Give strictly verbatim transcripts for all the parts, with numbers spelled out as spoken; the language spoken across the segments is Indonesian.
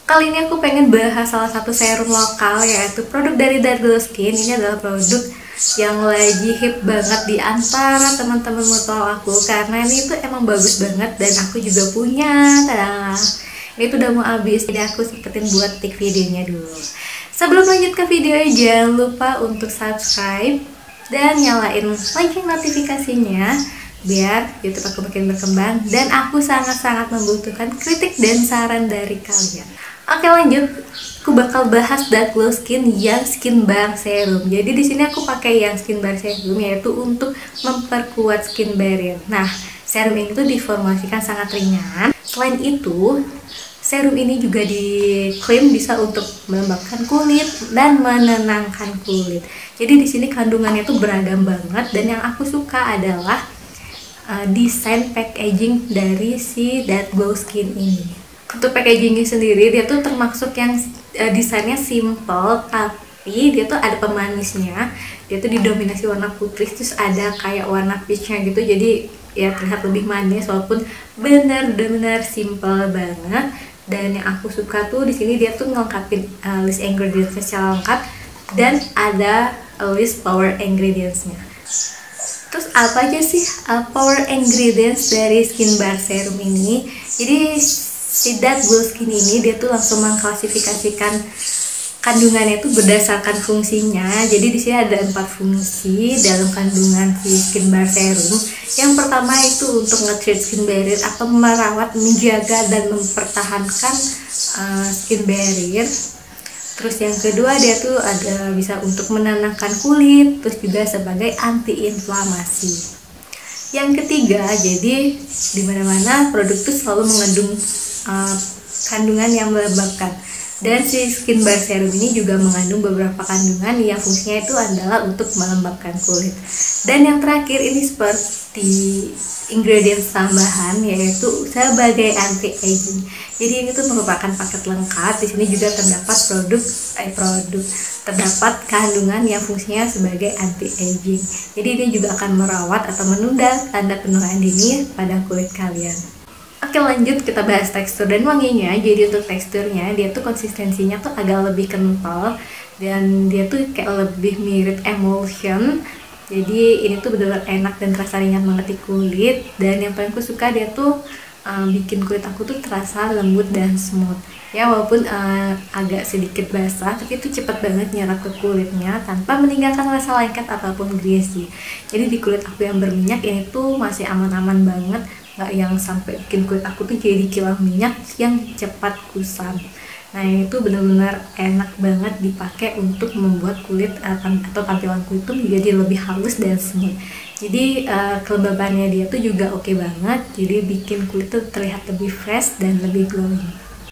Kali ini aku pengen bahas salah satu serum lokal, yaitu produk dari That Glow Skin. Ini adalah produk yang lagi hip banget di antara teman-teman mutual aku, karena ini tuh emang bagus banget dan aku juga punya. Tada! Ini tuh udah mau habis, jadi aku sempetin buat take videonya dulu. Sebelum lanjut ke videonya, jangan lupa untuk subscribe dan nyalain lonceng notifikasinya biar YouTube aku makin berkembang, dan aku sangat-sangat membutuhkan kritik dan saran dari kalian. Oke, lanjut. Aku bakal bahas That Glow Skin yang Skin Bar Serum. Jadi di sini aku pakai yang Skin Bar Serum, yaitu untuk memperkuat skin barrier. Nah, serum ini tuh diformulasikan sangat ringan. Selain itu, serum ini juga diklaim bisa untuk melembabkan kulit dan menenangkan kulit. Jadi di sini kandungannya tuh beragam banget, dan yang aku suka adalah uh, desain packaging dari si That Glow Skin ini. Untuk packagingnya sendiri, dia tuh termasuk yang uh, desainnya simple, tapi dia tuh ada pemanisnya. Dia tuh didominasi warna putih, terus ada kayak warna peachnya gitu, jadi ya terlihat lebih manis walaupun benar-benar simple banget. Dan yang aku suka tuh di sini dia tuh ngelengkapin uh, list ingredients secara lengkap, dan ada uh, list power ingredientsnya. Terus apa aja sih uh, power ingredients dari Skin Bar Serum ini? Jadi si That Glow Skin ini dia tuh langsung mengklasifikasikan kandungannya itu berdasarkan fungsinya. Jadi di sini ada empat fungsi dalam kandungan si Skin Bar Serum. Yang pertama itu untuk nge-treat skin barrier atau merawat, menjaga dan mempertahankan uh, skin barrier. Terus yang kedua dia tuh ada bisa untuk menenangkan kulit, terus juga sebagai anti-inflamasi. Yang ketiga, jadi dimana-mana produk itu selalu mengandung uh, kandungan yang melembabkan. Dan si Skin Bar Serum ini juga mengandung beberapa kandungan yang fungsinya itu adalah untuk melembabkan kulit. Dan yang terakhir ini seperti ingredients tambahan, yaitu sebagai anti-aging. Jadi ini tuh merupakan paket lengkap. Di sini juga terdapat produk eh, produk terdapat kandungan yang fungsinya sebagai anti-aging. Jadi ini juga akan merawat atau menunda tanda penuaan dini pada kulit kalian. Oke, lanjut kita bahas tekstur dan wanginya. Jadi untuk teksturnya dia tuh konsistensinya tuh agak lebih kental, dan dia tuh kayak lebih mirip emulsion. Jadi ini tuh benar-benar enak dan terasa ringan banget di kulit. Dan yang paling aku suka dia tuh um, bikin kulit aku tuh terasa lembut dan smooth. Ya walaupun uh, agak sedikit basah, tapi itu cepet banget nyerap ke kulitnya tanpa meninggalkan rasa lengket ataupun greasy. Jadi di kulit aku yang berminyak ini tuh masih aman-aman banget, nggak yang sampai bikin kulit aku tuh jadi kilau minyak yang cepat kusam. Nah itu benar-benar enak banget dipakai untuk membuat kulit atau tampilan kulit tuh menjadi lebih halus dan smooth. Jadi uh, kelembabannya dia tuh juga oke banget, jadi bikin kulit tuh terlihat lebih fresh dan lebih glowing.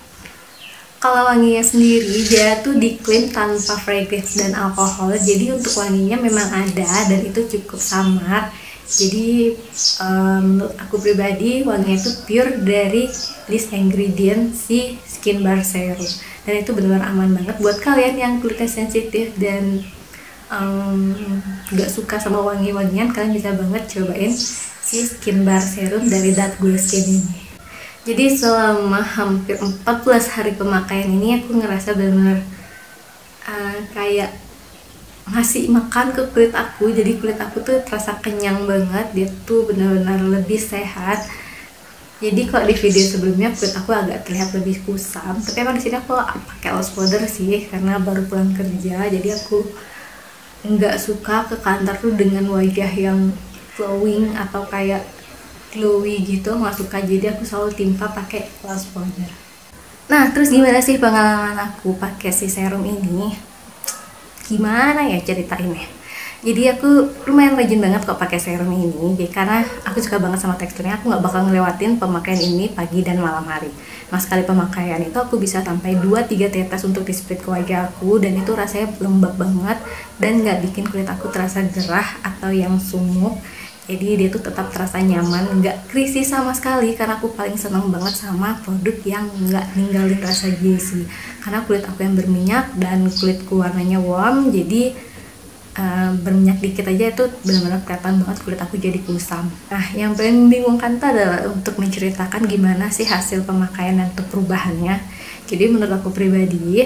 Kalau wanginya sendiri dia tuh diklaim tanpa fragrance dan alkohol, jadi untuk wanginya memang ada dan itu cukup samar. Jadi um, menurut aku pribadi wanginya itu pure dari list ingredient si Skin Bar Serum, dan itu benar-benar aman banget buat kalian yang kulitnya sensitif dan um, gak suka sama wangi-wangian. Kalian bisa banget cobain si Skin Bar Serum dari That Glow Skin ini. Jadi selama hampir empat belas hari pemakaian ini aku ngerasa benar-benar uh, kayak ngasih makan ke kulit aku. Jadi kulit aku tuh terasa kenyang banget, dia tuh benar-benar lebih sehat. Jadi kalau di video sebelumnya kulit aku agak terlihat lebih kusam, tapi emang di sini aku pakai loose powder sih karena baru pulang kerja. Jadi aku nggak suka ke kantor tuh dengan wajah yang glowing atau kayak glowy gitu, nggak suka. Jadi aku selalu timpa pakai loose powder. Nah terus gimana sih pengalaman aku pakai si serum ini? Gimana ya ceritainnya? Jadi aku lumayan rajin banget kok pakai serum ini, jadi karena aku suka banget sama teksturnya. Aku nggak bakal ngelewatin pemakaian ini pagi dan malam hari. Nah sekali pemakaian itu aku bisa sampai dua tiga tetes untuk di spray ke wajah aku, dan itu rasanya lembab banget dan nggak bikin kulit aku terasa gerah atau yang sumuk. Jadi dia tuh tetap terasa nyaman, nggak greasy sama sekali, karena aku paling seneng banget sama produk yang nggak ninggalin rasa greasy. Karena kulit aku yang berminyak dan kulitku warnanya warm, jadi uh, berminyak dikit aja itu benar-benar kelihatan banget kulit aku jadi kusam. Nah yang paling membingungkan tuh adalah untuk menceritakan gimana sih hasil pemakaian dan untuk perubahannya. Jadi menurut aku pribadi,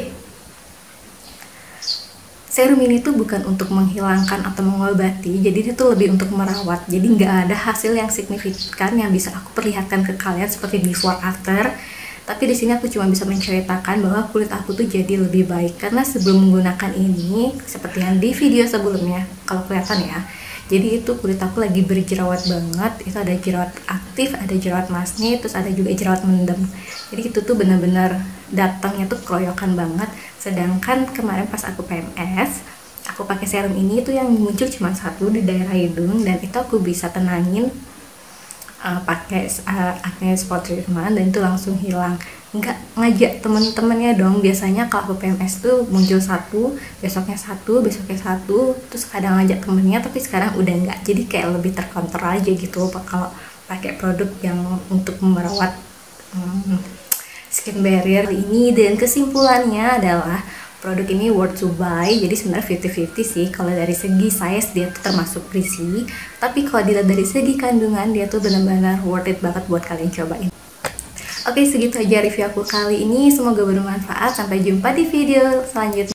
serum ini tuh bukan untuk menghilangkan atau mengobati, jadi itu lebih untuk merawat. Jadi nggak ada hasil yang signifikan yang bisa aku perlihatkan ke kalian seperti before after. Tapi di sini aku cuma bisa menceritakan bahwa kulit aku tuh jadi lebih baik karena sebelum menggunakan ini, seperti yang di video sebelumnya, kalau kelihatan ya. Jadi itu kulit aku lagi berjerawat banget. Itu ada jerawat aktif, ada jerawat masne, terus ada juga jerawat mendem. Jadi itu tuh benar-benar datangnya tuh keroyokan banget. Sedangkan kemarin pas aku P M S, aku pakai serum ini tuh yang muncul cuma satu di daerah hidung, dan itu aku bisa tenangin uh, pakai uh, acne spot treatment, dan itu langsung hilang. Nggak ngajak temen-temennya dong. Biasanya kalau aku P M S tuh muncul satu, besoknya satu, besoknya satu, terus kadang ngajak temennya, tapi sekarang udah nggak. Jadi kayak lebih terkontrol aja gitu kalau pakai produk yang untuk merawat hmm, skin barrier ini. Dan kesimpulannya adalah produk ini worth to buy. Jadi sebenarnya fifty fifty sih. Kalau dari segi size dia tuh termasuk pricey, tapi kalau dilihat dari segi kandungan dia tuh benar-benar worth it banget buat kalian cobain. Oke, segitu aja review aku kali ini, semoga bermanfaat. Sampai jumpa di video selanjutnya.